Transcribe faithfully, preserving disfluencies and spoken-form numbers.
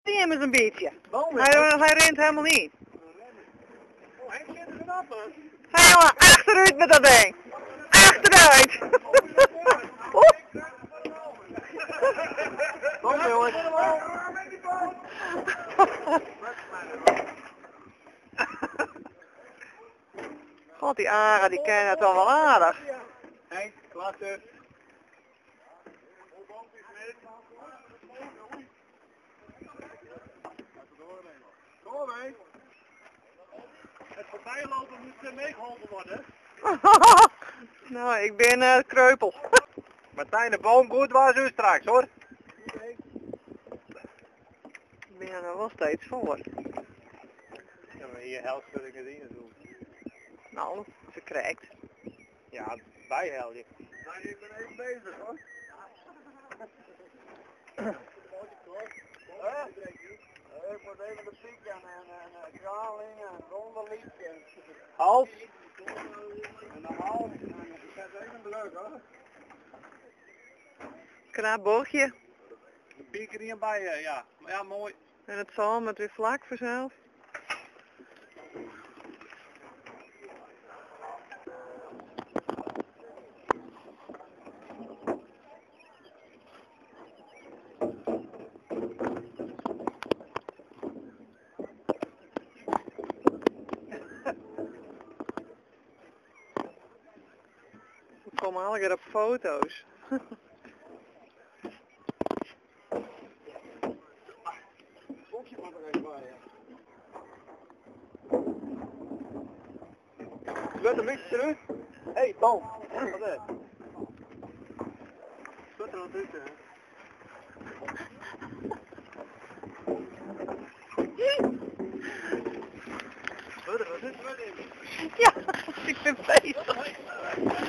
Zie hem eens een beetje. Bomen. Hij, hij rent helemaal niet. Oh, hij zit er vanaf, hè? Ga jongen, achteruit met dat ding. Achteruit. Kom jongens. God, die Ara, die kennen het al wel aardig. Henk, klasse. Kom mee. Het voorbijlopen moet meegeholpen worden. Nou, ik ben uh, kreupel. Martijn, de boom goed was u straks hoor. Ik ben er nog wel steeds voor. Ja, maar hier helft wil ik het in doen. Nou, ze krijgt. Ja, bijhel je. Nee, ik ben even bezig hoor. Ik moet even de piek en een kraling en een ronderlied. Hals. En een hals. Ik zet even leuk hoor. Knap boogje. De piek er niet bij, ja. Ja, mooi. En het zal met weer vlak vanzelf. Ik kom al keer op foto's. Boekje mag er even bij, ja. Zet een beetje terug. Hé, hey, boom. Wat is het? Zet er wat tussen, hè. Ja, ik ben bezig.